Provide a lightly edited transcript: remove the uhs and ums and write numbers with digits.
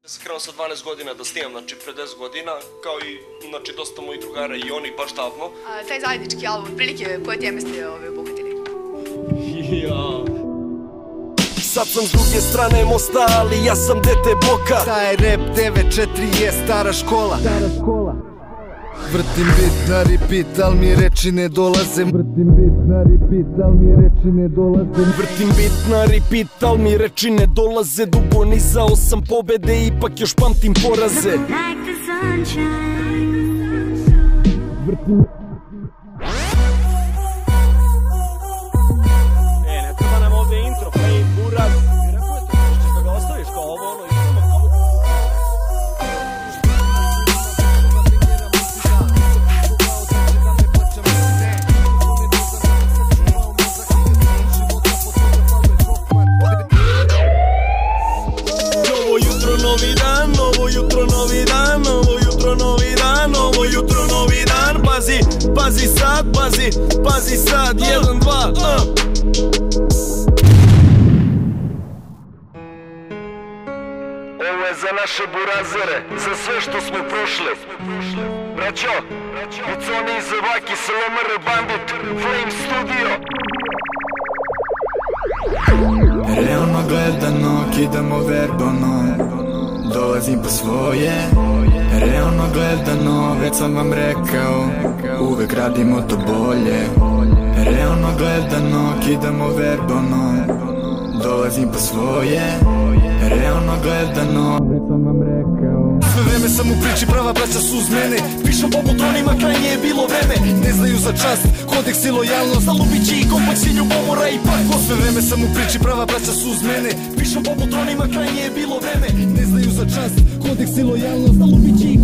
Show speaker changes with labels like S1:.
S1: Krenuo sa 12 godina da snimam, znači pre 10 godina, kao i dosta mojih drugara i oni baš davno.
S2: Taj zajednički album, otprilike koje teme ste obuhvatili?
S3: Sad sam s druge strane mosta, ali ja sam dete bloka.
S4: Taj rap 9-4 je stara škola. Vrtim bit na repeat, al mi reči ne dolaze. Vrtim bit na repeat, al mi reči ne dolaze.
S3: Vrtim bit na repeat, al mi reči ne dolaze. Dugo nizao sam pobede, ipak još pamtim poraze. Vrtim... Ne treba nam ovde intro, pa i buraz. Ćeš da ga ostaviš kao ovo, ono, novi dan, novo jutro, novi dan, novo jutro, novi dan, novo jutro, novi dan. Pazi, pazi sad, pazi sad, 1, 2, Ovo je za naše burazere, za sve što smo prošli. Braćo, Uconi iz Vaki, SLMR, Bandit, Flame Studio.
S5: Realno gledano, kidamo verbalno, dolazim po svoje. Realno gledano, već sam vam rekao, uvek radimo to bolje. Realno gledano, kidamo verbalno, dolazim po svoje. Realno gledano, već sam vam rekao.
S4: Sve vreme sam u priči, prava braća su uz mene. Pišem po butronima, krajnje je bilo vreme. Ne znaju za čast, kodeks i lojalnost, zalubići i kompaks i ljubomora i pako. Sve vreme sam u priči, prava braća su uz mene. Pišem po butronima, krajnje je bilo vreme. Ne znaju za čast, kodeks i lojalnost, zalubići i